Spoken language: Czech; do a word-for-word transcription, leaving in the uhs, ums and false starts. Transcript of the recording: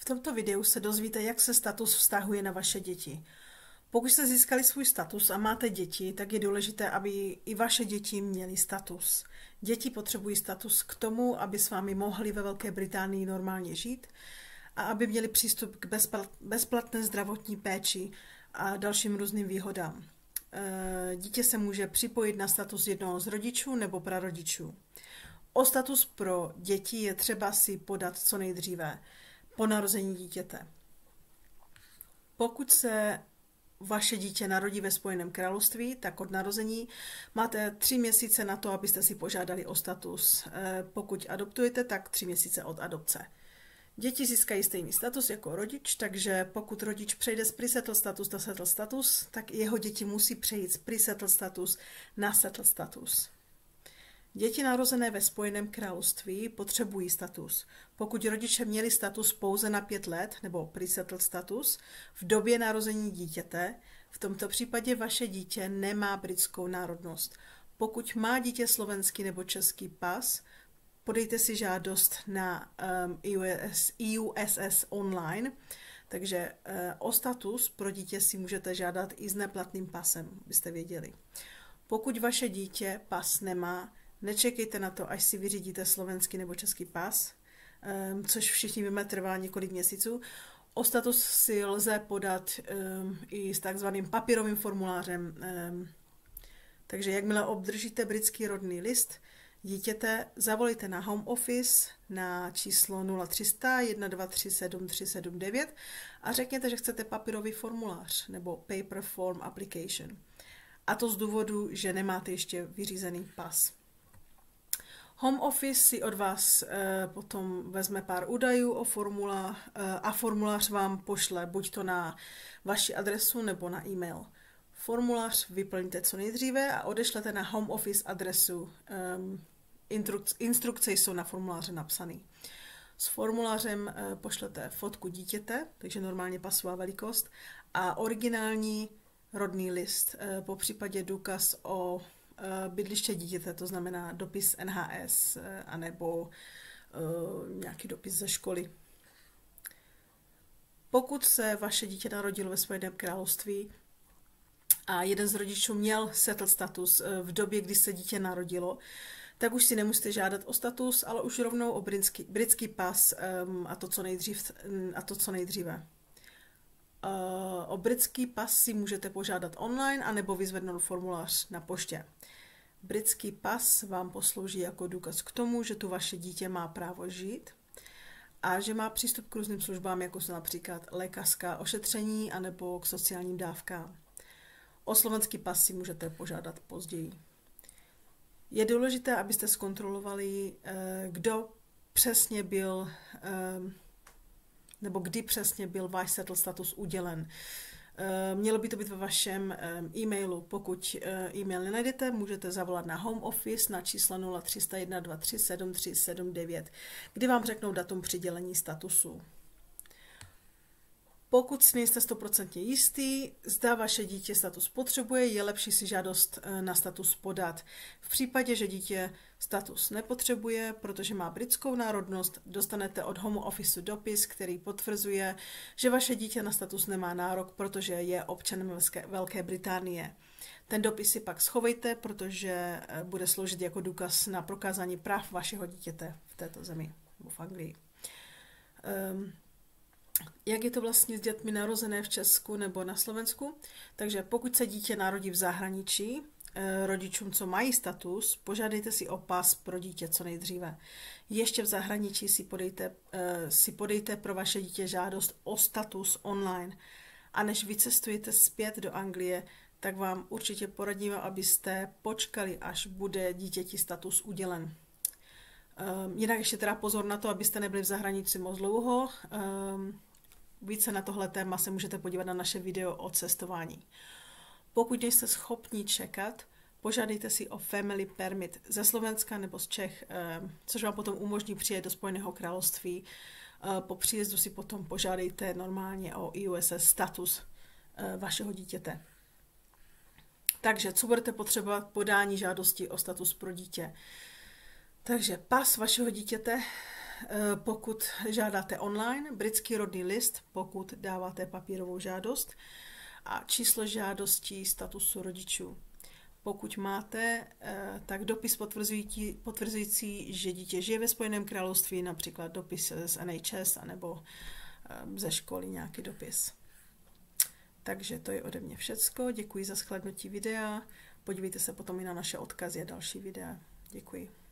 V tomto videu se dozvíte, jak se status vztahuje na vaše děti. Pokud jste získali svůj status a máte děti, tak je důležité, aby i vaše děti měly status. Děti potřebují status k tomu, aby s vámi mohli ve Velké Británii normálně žít a aby měli přístup k bezplatné zdravotní péči a dalším různým výhodám. Dítě se může připojit na status jednoho z rodičů nebo prarodičů. O status pro děti je třeba si podat co nejdříve po narození dítěte. Pokud se vaše dítě narodí ve Spojeném království, tak od narození máte tři měsíce na to, abyste si požádali o status. Pokud adoptujete, tak tři měsíce od adopce. Děti získají stejný status jako rodič, takže pokud rodič přejde z pre-settled status na settled status, tak jeho děti musí přejít z pre-settled status na settled status. Děti narozené ve Spojeném království potřebují status. Pokud rodiče měli status pouze na pět let, nebo pre-settled status, v době narození dítěte, v tomto případě vaše dítě nemá britskou národnost. Pokud má dítě slovenský nebo český pas, podejte si žádost na um, E U S S online, takže uh, o status pro dítě si můžete žádat i s neplatným pasem, byste věděli. Pokud vaše dítě pas nemá, nečekejte na to, až si vyřídíte slovenský nebo český pas, um, což všichni víme trvá několik měsíců. O status si lze podat um, i s takzvaným papírovým formulářem. Um, takže jakmile obdržíte britský rodný list dítěte, zavolejte na Home Office na číslo nula tři sta jedna dva tři sedm tři sedm devět a řekněte, že chcete papírový formulář nebo Paper Form Application. A to z důvodu, že nemáte ještě vyřízený pas. Home Office si od vás e, potom vezme pár údajů o formula, e, a formulář vám pošle buď to na vaši adresu nebo na e-mail. Formulář vyplňte co nejdříve a odešlete na Home Office adresu. Um, instruk- instrukce jsou na formuláře napsané. S formulářem uh, pošlete fotku dítěte, takže normálně pasová velikost, a originální rodný list, uh, po případě důkaz o uh, bydliště dítěte, to znamená dopis N H S uh, anebo uh, nějaký dopis ze školy. Pokud se vaše dítě narodilo ve Spojeném království a jeden z rodičů měl settled status v době, kdy se dítě narodilo, tak už si nemusíte žádat o status, ale už rovnou o britský, britský pas um, a, to, co nejdřív, a to, co nejdříve. Uh, o britský pas si můžete požádat online anebo vyzvednout formulář na poště. Britský pas vám poslouží jako důkaz k tomu, že tu vaše dítě má právo žít a že má přístup k různým službám, jako jsou například lékařská ošetření anebo k sociálním dávkám. O slovenský pas si můžete požádat později. Je důležité, abyste zkontrolovali, kdo přesně byl, nebo kdy přesně byl váš settled status udělen. Mělo by to být ve vašem e-mailu. Pokud e-mail nenajdete, můžete zavolat na Home Office na číslo nula tři sta jedna dva tři sedm tři sedm devět, kdy vám řeknou datum přidělení statusu. Pokud si nejste stoprocentně jistý, zda vaše dítě status potřebuje, je lepší si žádost na status podat. V případě, že dítě status nepotřebuje, protože má britskou národnost, dostanete od Home Office dopis, který potvrzuje, že vaše dítě na status nemá nárok, protože je občanem Velké Británie. Ten dopis si pak schovejte, protože bude sloužit jako důkaz na prokázání práv vašeho dítěte v této zemi, nebo v Anglii. Um, Jak je to vlastně s dětmi narozené v Česku nebo na Slovensku? Takže pokud se dítě narodí v zahraničí, rodičům, co mají status, požádejte si o pas pro dítě co nejdříve. Ještě v zahraničí si podejte, si podejte pro vaše dítě žádost o status online. A než vycestujete zpět do Anglie, tak vám určitě poradíme, abyste počkali, až bude dítěti status udělen. Um, jinak ještě teda pozor na to, abyste nebyli v zahraničí moc dlouho. Um, více na tohle téma se můžete podívat na naše video o cestování. Pokud nejste schopni čekat, požádejte si o Family Permit ze Slovenska nebo z Čech, um, což vám potom umožní přijet do Spojeného království. Uh, po příjezdu si potom požádejte normálně o E U S S status uh, vašeho dítěte. Takže co budete potřebovat podání žádosti o status pro dítě? Takže pas vašeho dítěte, pokud žádáte online, britský rodný list, pokud dáváte papírovou žádost a číslo žádostí statusu rodičů. Pokud máte, tak dopis potvrzující, potvrzující, že dítě žije ve Spojeném království, například dopis z N H S anebo ze školy nějaký dopis. Takže to je ode mě všecko. Děkuji za shlédnutí videa. Podívejte se potom i na naše odkazy a další videa. Děkuji.